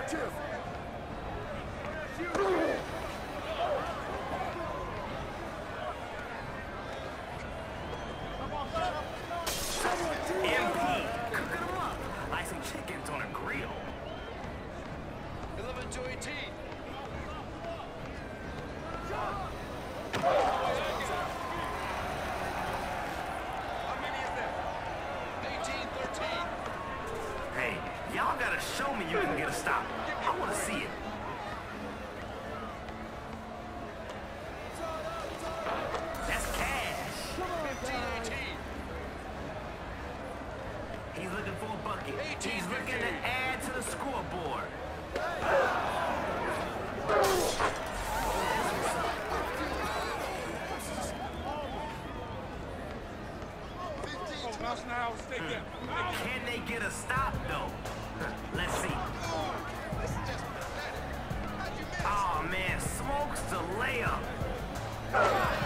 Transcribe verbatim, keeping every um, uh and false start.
M P, cooking them up like some chickens on a grill. eleven to eighteen. How many is there? eighteen thirteen. Hey, y'all gotta show me you can get a stop. I wanna see it. That's cash. fifteen eighteen. He's looking for a bucket. eighteen He's looking to add to the scoreboard. Can they get a stop, though? Let's see. Oh, man, smokes the layup.